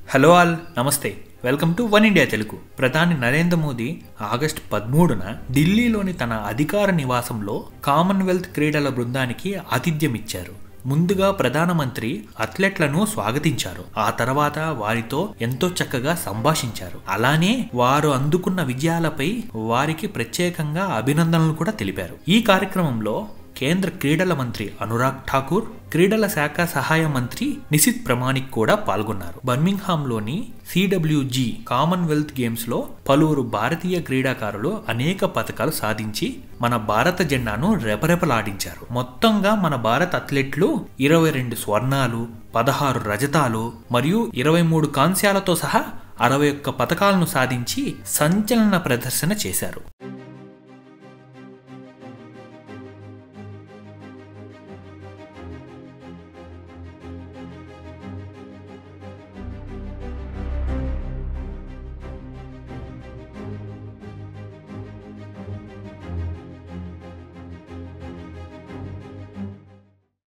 Hello all, నమస్తే. Welcome to one India Telugu. ప్రధాని Narendra Modi August 13న ఢిల్లీలోని తన అధికార నివాసంలో కామన్వెల్త్ క్రీడల బృందానికి ఆతిథ్యం ఇచ్చారు. ముందుగా ప్రధానమంత్రి అథ్లెట్లను స్వాగతించారు. ఆ తర్వాత వారితో ఎంతో చక్కగా సంభాషించారు. అలానే వారు అందుకున్న విజయాలపై వారికి ప్రత్యేకంగా అభినందనలు కూడా తెలిపారు. ఈ కార్యక్రమంలో కేంద్ర క్రీడల మంత్రి అనురాగ్ ఠాకూర్, క్రీడల శాఖ సహాయ మంత్రి నిశిత్ ప్రమాణిక్ కూడా పాల్గొన్నారు. బర్మింగ్హామ్లోని CWG కామన్వెల్త్ గేమ్స్ లో పలువురు భారతీయ క్రీడాకారులు అనేక పథకాలు సాధించి మన భారత జెండాను రెపరెపలాడించారు. మొత్తంగా మన భారత అథ్లెట్లు 22 స్వర్ణాలు, 16 రజతాలు మరియు 23 కాంస్యాలతో సహా 61 పథకాలను సాధించి సంచలన ప్రదర్శన చేశారు.